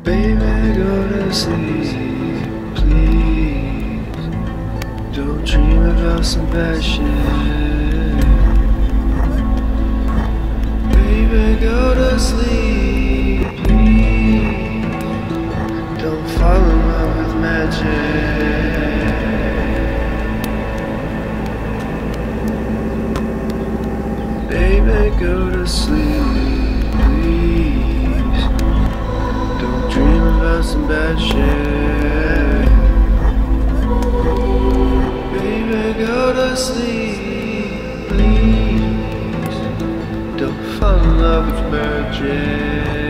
Baby, go to sleep, please. Don't dream about some bad shit. Baby, go to sleep, please. Don't fall in love with magic. Baby, go to sleep, please. Don't dream about some bad shit. Baby, go to sleep, please. Don't fall in love with magic.